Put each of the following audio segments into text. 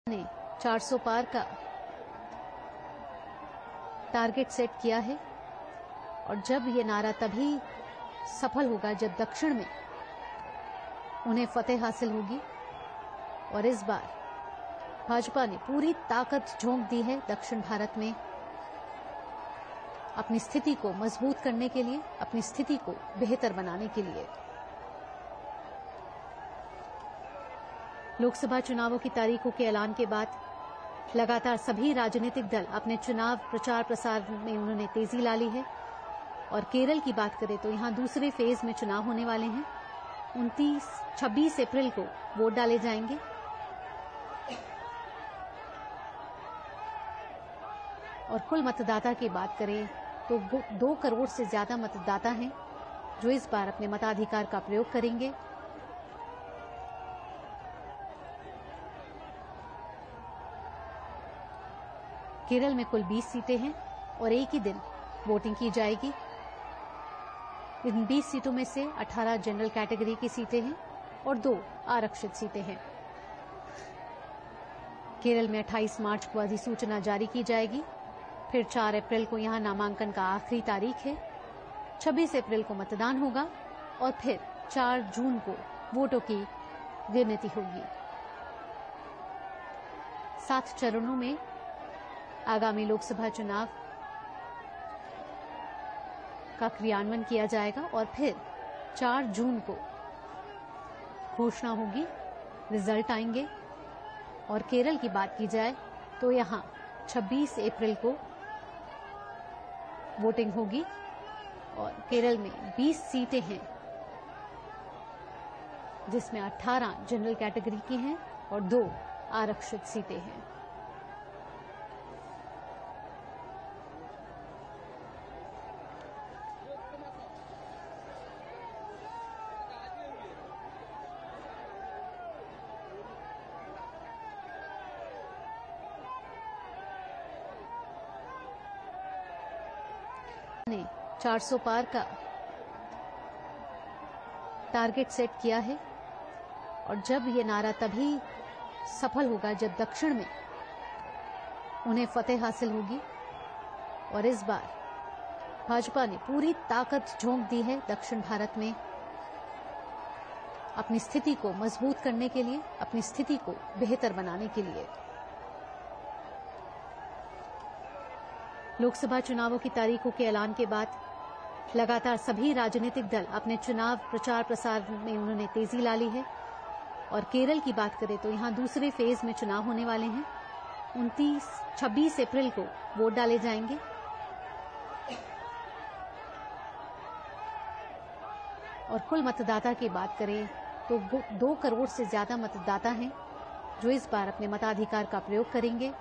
ने 400 पार का target set किया है और जब ये नारा तभी सफल होगा जब दक्षिण में उन्हें फतेह हासिल होगी। और इस बार भाजपा ने पूरी ताकत झोंक दी है दक्षिण भारत में अपनी स्थिति को मजबूत करने के लिए, अपनी स्थिति को बेहतर बनाने के लिए। लोकसभा चुनावों की तारीखों के ऐलान के बाद लगातार सभी राजनीतिक दल अपने चुनाव प्रचार प्रसार में उन्होंने तेजी ला ली है। और केरल की बात करें तो यहां दूसरे फेज में चुनाव होने वाले हैं। 26 अप्रैल को वोट डाले जाएंगे। और कुल मतदाता की बात करें तो 2 करोड़ से ज्यादा मतदाता हैं जो इस बार अपने मताधिकार का प्रयोग करेंगे। केरल में कुल 20 सीटें हैं और एक ही दिन वोटिंग की जाएगी। इन 20 सीटों में से 18 जनरल कैटेगरी की सीटें हैं और 2 आरक्षित सीटें हैं। केरल में 28 मार्च को अधिसूचना जारी की जाएगी। फिर 4 अप्रैल को यहां नामांकन का आखिरी तारीख है। 26 अप्रैल को मतदान होगा और फिर 4 जून को वोटों की गिनती होगी। 7 चरणों में आगामी लोकसभा चुनाव का क्रियान्वयन किया जाएगा और फिर 4 जून को घोषणा होगी, रिजल्ट आएंगे। और केरल की बात की जाए तो यहां 26 अप्रैल को वोटिंग होगी और केरल में 20 सीटें हैं जिसमें 18 जनरल कैटेगरी की हैं और 2 आरक्षित सीटें हैं। ने 400 पार का टारगेट सेट किया है और जब ये नारा तभी सफल होगा जब दक्षिण में उन्हें फतेह हासिल होगी। और इस बार भाजपा ने पूरी ताकत झोंक दी है दक्षिण भारत में अपनी स्थिति को मजबूत करने के लिए, अपनी स्थिति को बेहतर बनाने के लिए। लोकसभा चुनावों की तारीखों के ऐलान के बाद लगातार सभी राजनीतिक दल अपने चुनाव प्रचार प्रसार में उन्होंने तेजी ला ली है। और केरल की बात करें तो यहां दूसरे फेज में चुनाव होने वाले हैं। 26 अप्रैल को वोट डाले जाएंगे। और कुल मतदाता की बात करें तो 2 करोड़ से ज्यादा मतदाता हैं जो इस बार अपने मताधिकार का प्रयोग करेंगे।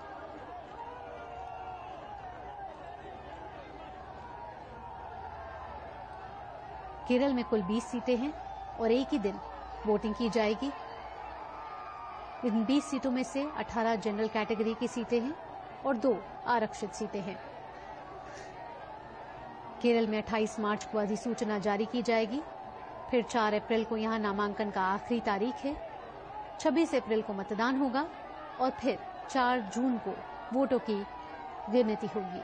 केरल में कुल 20 सीटें हैं और एक ही दिन वोटिंग की जाएगी। इन 20 सीटों में से 18 जनरल कैटेगरी की सीटें हैं और 2 आरक्षित सीटें हैं। केरल में 28 मार्च को अधिसूचना जारी की जाएगी। फिर 4 अप्रैल को यहां नामांकन का आखिरी तारीख है। 26 अप्रैल को मतदान होगा और फिर 4 जून को वोटों की गिनती होगी।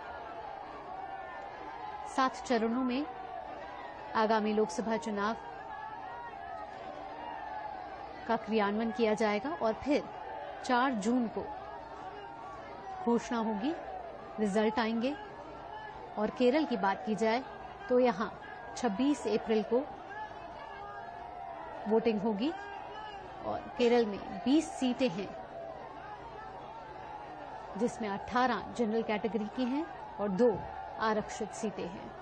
7 चरणों में आगामी लोकसभा चुनाव का क्रियान्वयन किया जाएगा और फिर 4 जून को घोषणा होगी, रिजल्ट आएंगे। और केरल की बात की जाए तो यहां 26 अप्रैल को वोटिंग होगी और केरल में 20 सीटें हैं जिसमें 18 जनरल कैटेगरी की हैं और 2 आरक्षित सीटें हैं।